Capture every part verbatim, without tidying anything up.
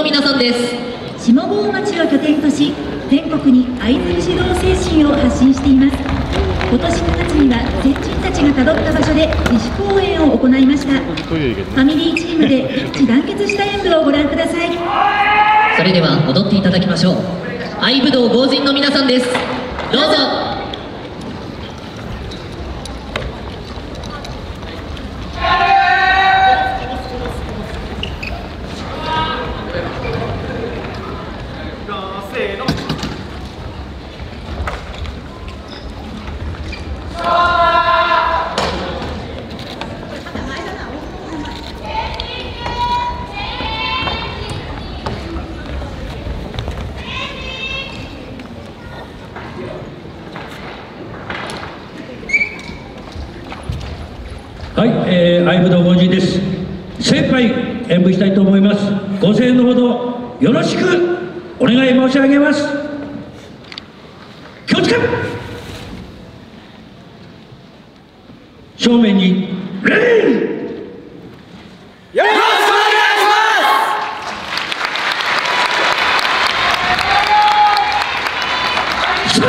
の皆さんです。 下郷町を拠点とし、全国に愛する指導精神を発信しています。今年くがつには先人たちがたどった場所で自主公演を行いました。ファミリーチームで一致団結した演舞をご覧ください。 それでは踊っていただきましょう。愛武道豪人の皆さんです。どうぞ。 はい、えー、愛武道豪人です。精一杯演舞したいと思います。ご声援のほどよろしくお願い申し上げます。気をつけ。正面にレディー。 よろしくお願いします。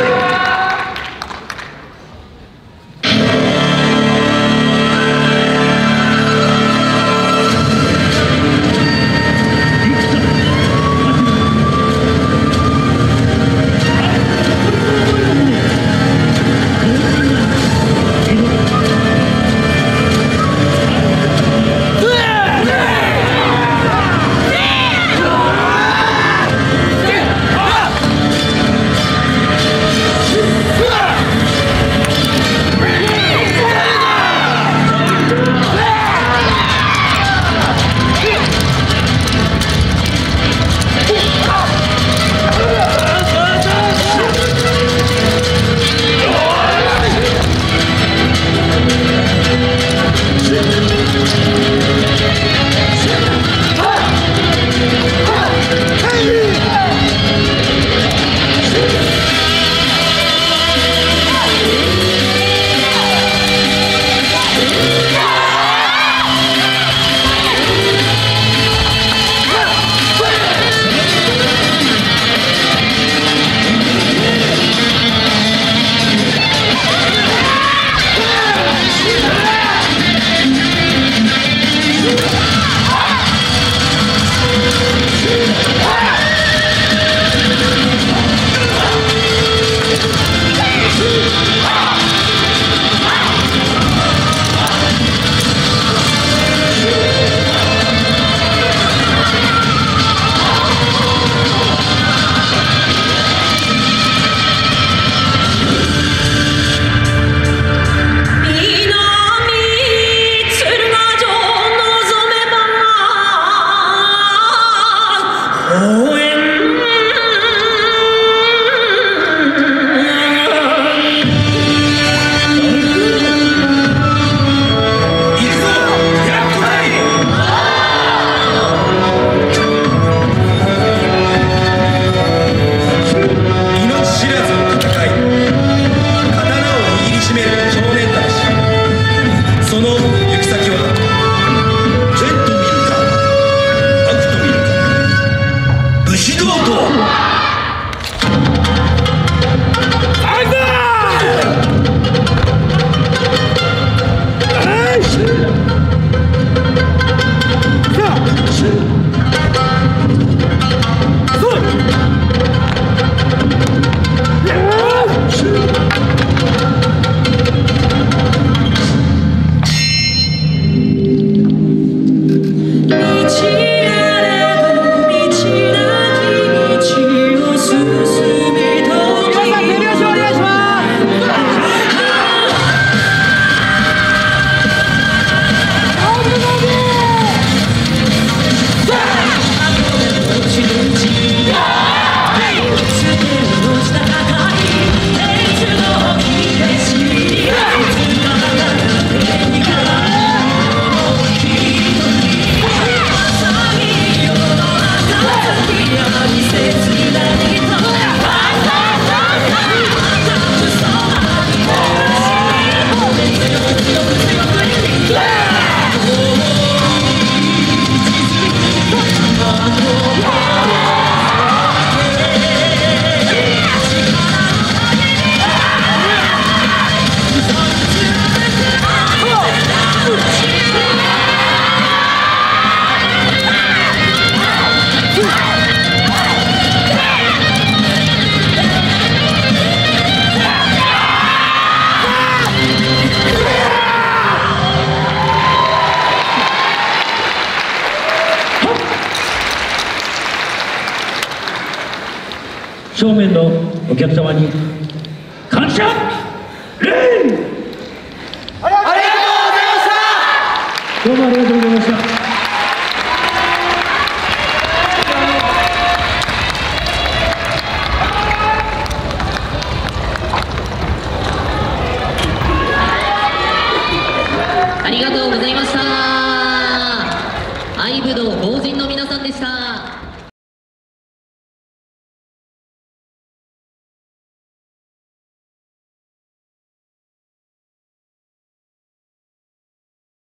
正面のお客様に感謝礼。 ありがとうございました。 どうもありがとうございました。